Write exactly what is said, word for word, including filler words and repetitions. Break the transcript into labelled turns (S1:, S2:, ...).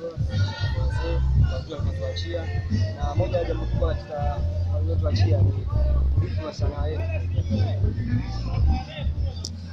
S1: wazee wajua kutuachia, na moja ya jambo kubwa katika waliotuachia ni urithi wa sanaa yetu.